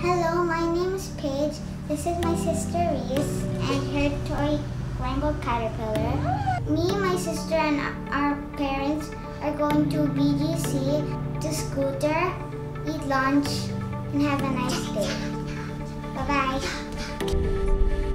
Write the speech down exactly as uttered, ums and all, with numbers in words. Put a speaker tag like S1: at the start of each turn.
S1: Hello, my name is Paige. This is my sister Reese and her toy rainbow caterpillar. Me, my sister, and our parents are going to B G C to scooter, eat lunch, and have a nice day. Bye-bye.